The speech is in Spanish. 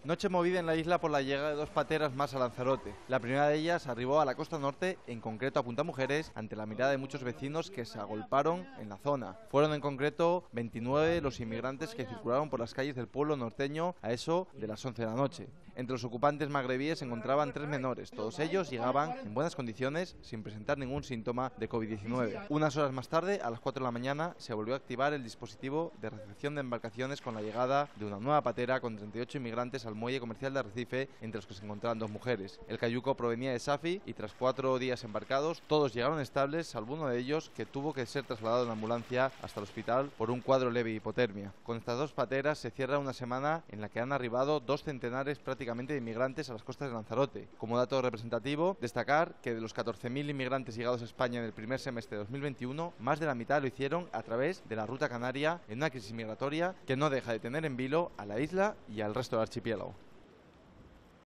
Noche movida en la isla por la llegada de dos pateras más a Lanzarote. La primera de ellas arribó a la costa norte, en concreto a Punta Mujeres, ante la mirada de muchos vecinos que se agolparon en la zona. Fueron en concreto 29 los inmigrantes que circularon por las calles del pueblo norteño a eso de las 11 de la noche. Entre los ocupantes magrebíes se encontraban 3 menores. Todos ellos llegaban en buenas condiciones, sin presentar ningún síntoma de COVID-19. Unas horas más tarde, a las 4 de la mañana, se volvió a activar el dispositivo de recepción de embarcaciones con la llegada de una nueva patera con 38 inmigrantes al muelle comercial de Arrecife, entre los que se encontraban 2 mujeres. El cayuco provenía de Safi y tras 4 días embarcados, todos llegaron estables, salvo uno de ellos que tuvo que ser trasladado en ambulancia hasta el hospital por un cuadro leve de hipotermia. Con estas 2 pateras se cierra una semana en la que han arribado 2 centenares prácticamente de inmigrantes a las costas de Lanzarote. Como dato representativo, destacar que de los 14.000 inmigrantes llegados a España en el primer semestre de 2021, más de la mitad lo hicieron a través de la ruta canaria en una crisis migratoria que no deja de tener en vilo a la isla y al resto del archipiélago.